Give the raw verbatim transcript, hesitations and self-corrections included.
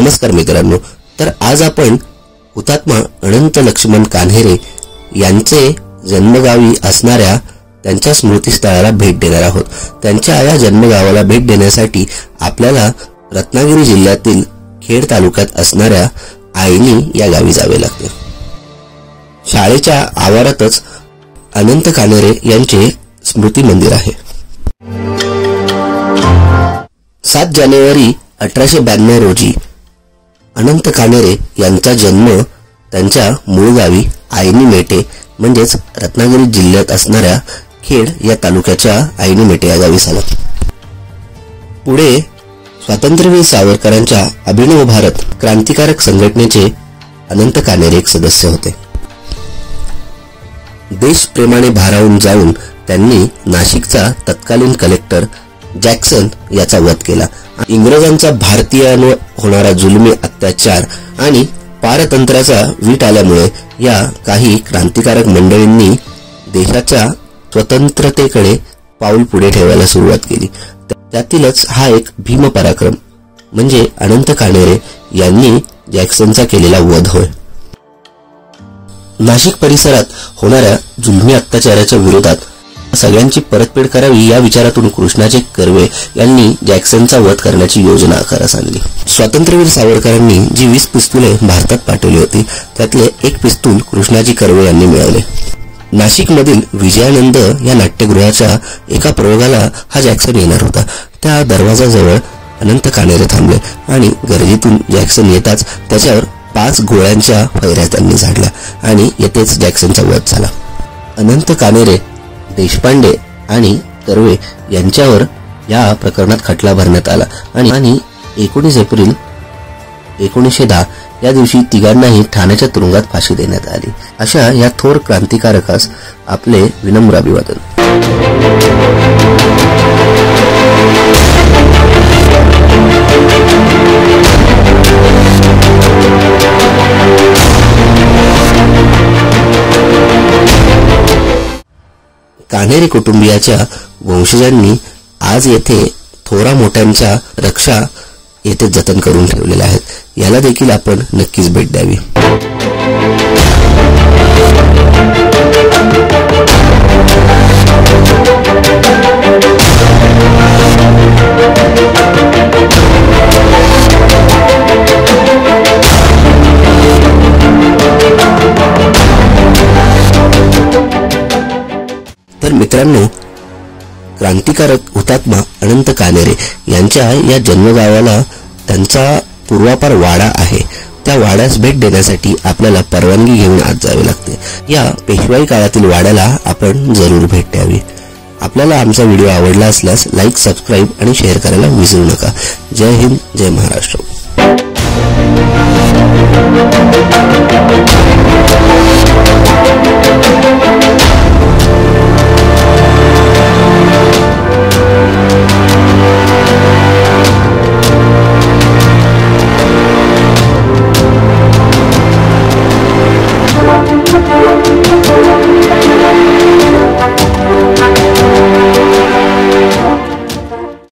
नमस्कार मित्रांनो, तर आज आपण हुतात्मा अनंत लक्ष्मण कान्हेरे यांचे जन्मगावी असणाऱ्या त्यांच्या स्मृतीस्थळाला भेट देणार आहोत। त्यांच्या या जन्मगावाला भेट देण्यासाठी आपल्याला रत्नागिरी जिल्ह्यातील खेड तालुक्यात असणाऱ्या आयनी या गावी जावे लागते। शाळेच्या आवारातच अनंत कान्हेरे यांचे स्मृती मंदिर आहे। सात जानेवारी अठराशे ब्याण्णव रोजी अनंत कान्हेरे यांचा जन्म त्यांच्या मूळ गावी आयनी मेटे म्हणजेच रत्नागिरी जिल्ह्यात असणाऱ्या खेड या तालुक्याच्या आयनी मेटे या गावी झाला। पुढे स्वातंत्र्यवीर सावरकरांच्या अभिनव भारत क्रांतिकारक संघटनेचे अनंत कान्हेरे एक सदस्य होते। देशप्रेमाने भारावून जाऊन त्यांनी नाशिकचा तत्कालीन कलेक्टर जॅक्सन याचा वध केला। इंग्रजांचा भारतीयांवर होणारा जुलमी अत्याचार आणि पारतंत्र्याचा वीट आल्यामुळे या काही क्रांतिकारक मंडळींनी देशाच्या स्वतंत्रतेकडे पाऊल पुढे ठेवायला सुरुवात केली। त्यातीलच हा एक भीम पराक्रम म्हणजे अनंत कान्हेरे यांनी जॅक्सनचा केलेला वध होय। नाशिक परिसरात होणाऱ्या जुलमी अत्याचाराच्या विरोधात सगळ्यांची परतफेड करावी या विचारातून कृष्णाजी कर्वे यांनी जॅक्सनचा वध करण्याची योजना आकारास आणली। स्वातंत्र्यवीर सावरकरांनी जी वीस पिस्तुले भारतात पाठवली होती त्यातले एक पिस्तूल कृष्णाजी कर्वे यांनी मिळवले। नाशिक मधील विजयानंद या नाट्यगृहाच्या एका प्रयोगाला हा जॅक्सन येणार होता। त्या दरवाजाजवळ अनंत कान्हेरे थांबले आणि गर्दीतून जॅक्सन येताच त्याच्यावर पाच गोळ्यांच्या फैऱ्या त्यांनी झाडल्या आणि येथेच जॅक्सनचा वध झाला। अनंत कान्हेरे, देशपांडे आणि कर्वे यांच्यावर या प्रकरणात खटला भरण्यात आला आणि एकोणीस एप्रिल एकोणीसशे दहा या दिवशी तिघांनाही ठाण्याच्या तुरुंगात फाशी देण्यात आली। अशा या थोर क्रांतिकारकास आपले विनम्र अभिवादन। कान्हेरे कुटुंबियाच्या वंशजांनी आज येथे थोरा मोठ्यांच्या रक्षा येथे जतन करून ठेवलेल्या आहेत। याला देखील आपण नक्कीच भेट द्यावी। तर मित्रांनो, क्रांतिकारक हुतात्मा अनंत कान्हेरे यांच्या या जन्मगावाला त्यांचा पूर्वापार वाडा आहे। त्या वाड्यास भेट देण्यासाठी आपल्याला परवानगी घेऊन आत जावे लागते। या पेशवाई काळातील वाड्याला आपण जरूर भेट द्यावी। आपल्याला आमचा व्हिडिओ आवडला असल्यास लाईक, सबस्क्राईब आणि शेअर करायला विसरू नका। जय हिंद, जय महाराष्ट्र।